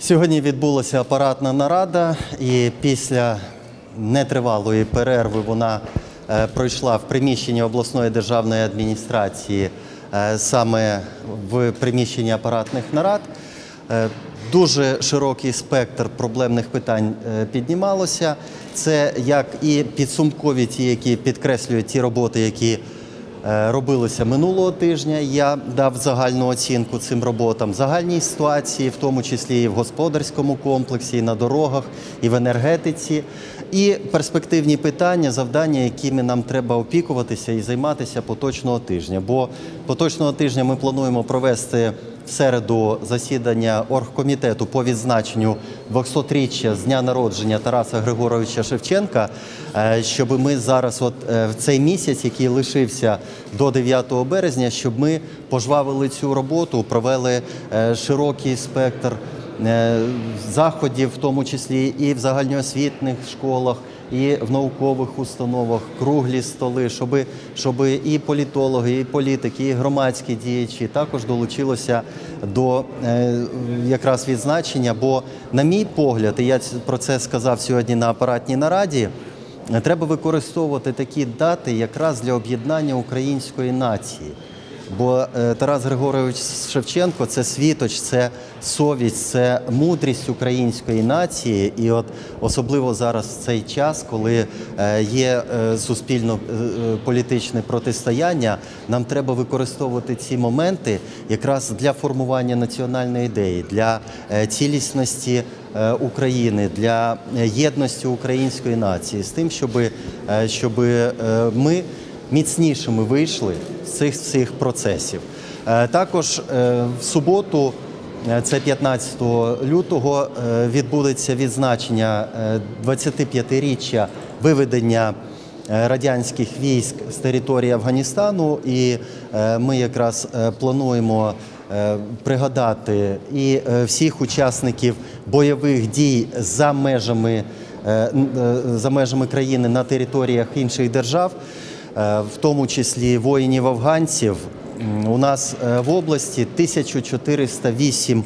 Сьогодні відбулася апаратна нарада, і після нетривалої перерви вона пройшла в приміщенні обласної державної адміністрації, саме в приміщенні апаратних нарад. Дуже широкий спектр проблемних питань піднімалося. Це як і підсумкові ті, які підкреслюють ті роботи, які робилися минулого тижня. Я дав загальну оцінку цим роботам, загальній ситуації, в тому числі і в господарському комплексі, і на дорогах, і в енергетиці. І перспективні питання, завдання, якими нам треба опікуватися і займатися поточного тижня. Бо поточного тижня ми плануємо провести в середу засідання оргкомітету по відзначенню 200-річчя з дня народження Тараса Григоровича Шевченка, щоб ми зараз в цей місяць, який лишився до 9 березня, щоб ми пожвавили цю роботу, провели широкий спектр заходів, в тому числі і в загальноосвітніх школах, і в наукових установах, круглі столи, щоб і політологи, і політики, і громадські діячі також долучилися до якраз відзначення. Бо, на мій погляд, і я про це сказав сьогодні на апаратній нараді, треба використовувати такі дати якраз для об'єднання української нації. Бо Тарас Григорович Шевченко – це світоч, це совість, це мудрість української нації. І от особливо зараз в цей час, коли є суспільно-політичне протистояння, нам треба використовувати ці моменти якраз для формування національної ідеї, для цілісності України, для єдності української нації, з тим, щоб ми міцнішими вийшли з цих всіх процесів. Також в суботу, це 15 лютого, відбудеться відзначення 25-річчя виведення радянських військ з території Афганістану. І ми якраз плануємо пригадати і всіх учасників бойових дій за межами країни на територіях інших держав, в тому числі воїнів-афганців. У нас в області 1408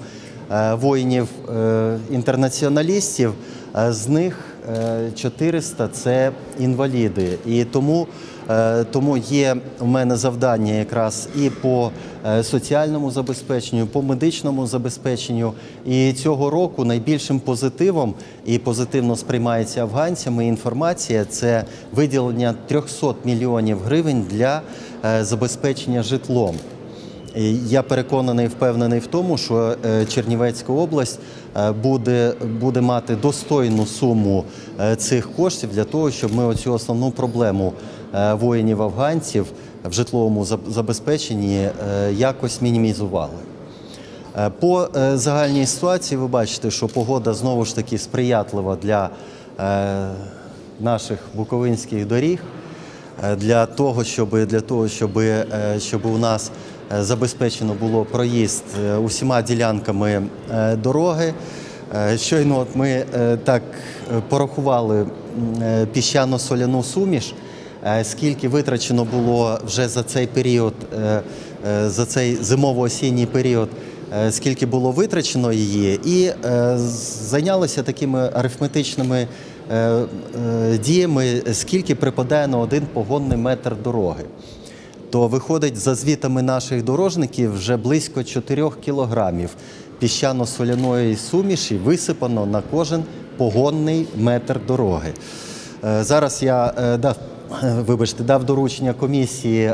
воїнів-інтернаціоналістів, з них 400 – це інваліди. І тому є у мене завдання якраз і по соціальному забезпеченню, по медичному забезпеченню. І цього року найбільшим позитивом, і позитивно сприймається афганцями, інформація – це виділення 300 мільйонів гривень для забезпечення житлом. Я переконаний і впевнений в тому, що Чернівецька область буде мати достойну суму цих коштів для того, щоб ми оцю основну проблему воїнів-афганців в житловому забезпеченні якось мінімізували. По загальній ситуації ви бачите, що погода знову ж таки сприятлива для наших буковинських доріг, для того, щоб у нас забезпечено було проїзд усіма ділянками дороги. Щойно ми так порахували піщано-соляну суміш, скільки витрачено було вже за цей період, за цей зимово-осінній період, скільки було витрачено її, і зайнялися такими арифметичними діями, скільки припадає на один погонний метр дороги. То виходить, за звітами наших дорожників, вже близько 4 кілограмів піщано-соляної суміші висипано на кожен погонний метр дороги. Зараз я дав доручення комісії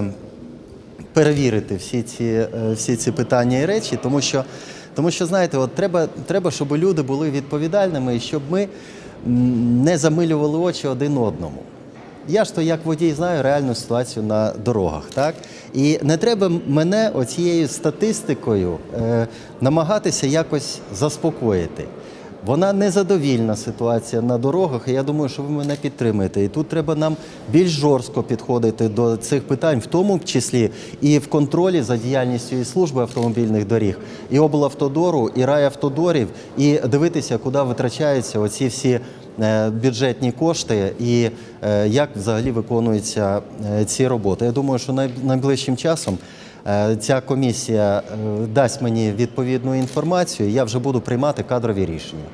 перевірити всі ці питання і речі, тому що знаєте, от треба, щоб люди були відповідальними і щоб ми не замилювали очі один одному. Я ж то як водій знаю реальну ситуацію на дорогах, так? І не треба мене оцією статистикою намагатися якось заспокоїти. Вона незадовільна ситуація на дорогах, і я думаю, що ви мене підтримаєте. І тут треба нам більш жорстко підходити до цих питань, в тому числі і в контролі за діяльністю і служби автомобільних доріг, і облавтодору, і райавтодорів, і дивитися, куди витрачаються оці всі бюджетні кошти і як взагалі виконуються ці роботи. Я думаю, що найближчим часом ця комісія дасть мені відповідну інформацію, я вже буду приймати кадрові рішення.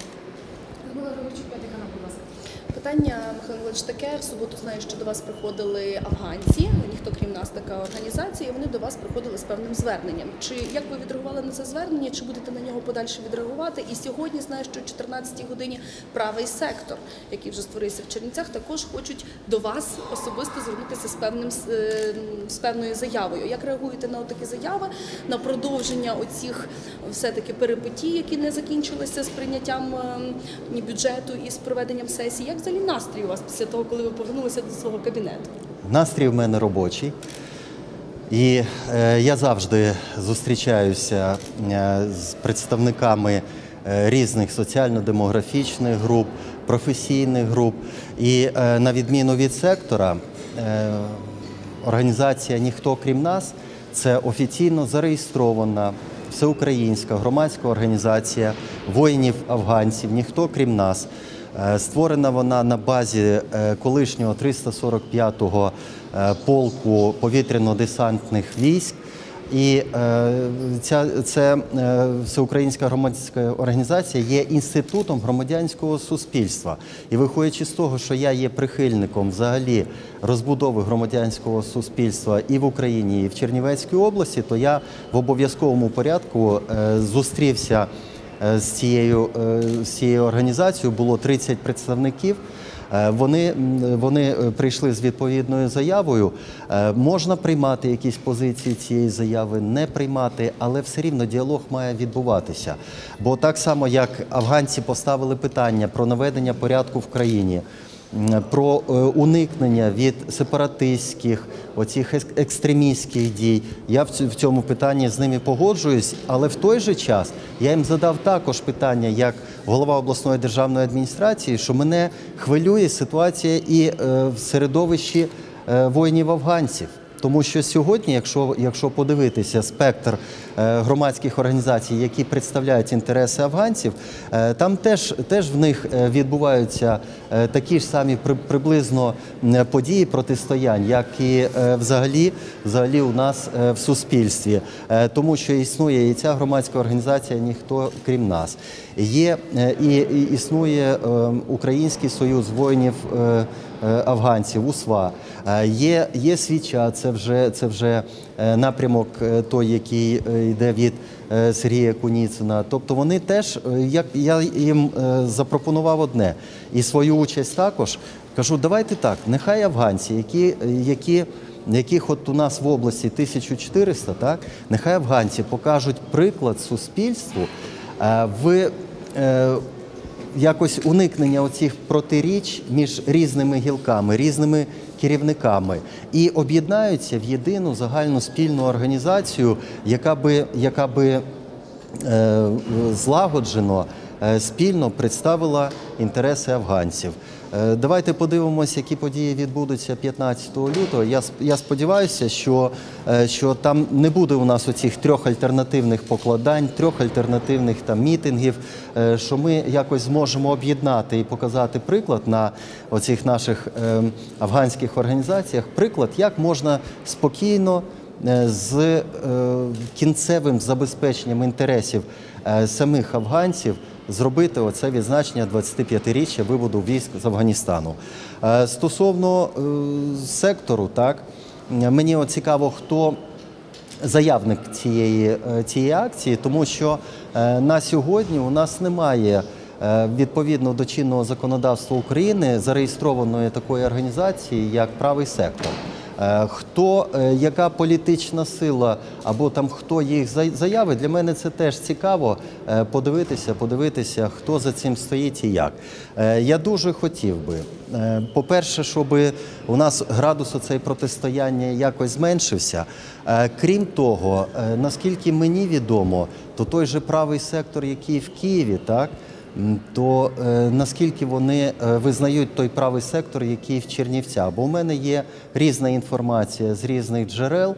Питання, Михайло Миколайович, таке. В суботу знаю, що до вас приходили афганці, ніхто крім нас, така організація, і вони до вас приходили з певним зверненням. Як ви відреагували на це звернення, чи будете на нього подальше відреагувати? І сьогодні знаю, що о 14-й годині правий сектор, який вже створився в Чернівцях, також хочуть до вас особисто звернутися з певною заявою. Як реагуєте на такі заяви, на продовження оцих все-таки перипетій, які не закінчилися з прийняттям ні бюджету і з проведенням сесії? Як взагалі настрій у вас після того, коли ви повернулися до свого кабінету? Настрій в мене робочий. І я завжди зустрічаюся з представниками різних соціально-демографічних груп, професійних груп. І на відміну від сектора, організація «Ніхто крім нас» – це офіційно зареєстрована всеукраїнська громадська організація воїнів-афганців «Ніхто крім нас». Створена вона на базі колишнього 345-го полку повітряно-десантних військ. І ця всеукраїнська громадська організація є інститутом громадянського суспільства. І виходячи з того, що я є прихильником взагалі розбудови громадянського суспільства і в Україні, і в Чернівецькій області, то я в обов'язковому порядку зустрівся з цією організацією. Було 30 представників. Вони прийшли з відповідною заявою. Можна приймати якісь позиції цієї заяви, не приймати, але все рівно діалог має відбуватися. Бо так само, як афганці поставили питання про наведення порядку в країні, про уникнення від сепаратистських, оцих екстремістських дій. Я в цьому питанні з ними погоджуюсь, але в той же час я їм задав також питання, як голова обласної державної адміністрації, що мене хвилює ситуація і в середовищі воїнів-афганців. Тому що сьогодні, якщо подивитися спектр громадських організацій, які представляють інтереси афганців, там теж в них відбуваються такі ж самі приблизно події протистоянь, як і взагалі у нас в суспільстві. Тому що існує і ця громадська організація «Ніхто крім нас». Існує Український союз воїнів афганців, УСВА. Є «Свіча», це вже напрямок той, який йде від Сергія Куніцина. Тобто вони теж, я їм запропонував одне, і свою участь також. Кажу, давайте так, нехай афганці, яких от у нас в області 1400, так, нехай афганці покажуть приклад суспільству в якось уникнення оцих протиріч між різними гілками, різними керівниками і об'єднаються в єдину загальну спільну організацію, яка би злагоджено, спільно представила інтереси афганців. Давайте подивимося, які події відбудуться 15 лютого. Я сподіваюся, що там не буде у нас оцих трьох альтернативних покладань, трьох альтернативних мітингів, що ми якось зможемо об'єднати і показати приклад на оцих наших афганських організаціях, приклад, як можна спокійно з кінцевим забезпеченням інтересів самих афганців зробити оце відзначення 25-річчя виводу військ з Афганістану. Стосовно сектору, так, мені цікаво, хто заявник цієї акції, тому що на сьогодні у нас немає відповідно до чинного законодавства України зареєстрованої такої організації, як правий сектор. Яка політична сила, або там хто їх заяви, для мене це теж цікаво подивитися, хто за цим стоїть і як. Я дуже хотів би, по-перше, щоб у нас градус оцей протистояння якось зменшився. Крім того, наскільки мені відомо, то той же правий сектор, який в Києві, так, то наскільки вони визнають той правий сектор, який в Чернівцях. Бо у мене є різна інформація з різних джерел.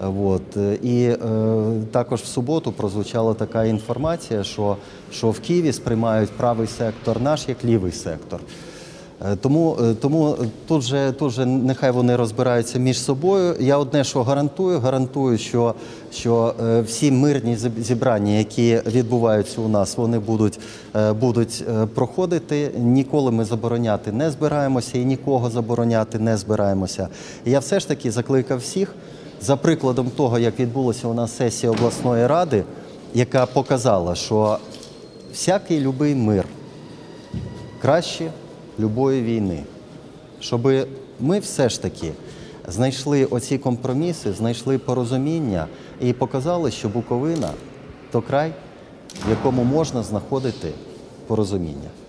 І також в суботу прозвучала така інформація, що в Києві сприймають правий сектор наш як лівий сектор. Тому тут же нехай вони розбираються між собою. Я одне, що гарантую, що всі мирні зібрання, які відбуваються у нас, вони будуть проходити. Ніколи ми забороняти не збираємося і нікого забороняти не збираємося. І я все ж таки закликав всіх, за прикладом того, як відбулася у нас сесія обласної ради, яка показала, що всякий любий мир краще любої війни. Щоб ми все ж таки знайшли оці компроміси, знайшли порозуміння і показали, що Буковина – то край, в якому можна знаходити порозуміння.